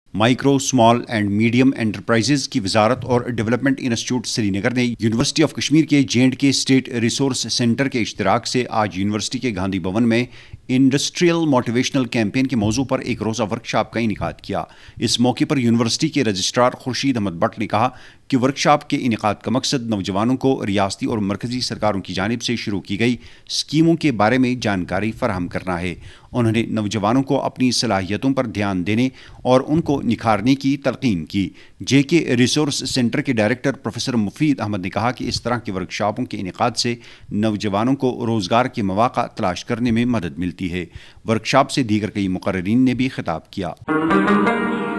Micro, small and medium enterprises की वजारत और डेवलपमेंट इंस्टीट्यूट श्रीनगर ने यूनिवर्सिटी ऑफ कश्मीर के J&K स्टेट रिसोर्स सेंटर के इश्तराक से आज यूनिवर्सिटी के गांधी भवन में इंडस्ट्रियल मोटिवेशनल कैंपेन के मौजू पर एक रोज़ा वर्कशॉप का इनेकाद किया। इस मौके पर यूनिवर्सिटी के रजिस्ट्रार खुर्शीद अहमद भट्ट ने कहा कि वर्कशॉप के इनेकाद का मकसद नौजवानों को रियासती और मरकजी सरकारों की जानिब से शुरू की गई स्कीमों के बारे में जानकारी फराहम करना है। उन्होंने नौजवानों को अपनी सलाहियतों पर ध्यान देने और उनको निखारने की तलकीन की। J&K रिसोर्स सेंटर के डायरेक्टर प्रोफेसर मुफीद अहमद ने कहा कि इस तरह के वर्कशॉपों के इनेकाद से नौजवानों को रोज़गार के मौक़ा तलाश करने में मदद मिलती है। वर्कशॉप से दीगर कई मुक़र्रिरीन ने भी खिताब किया।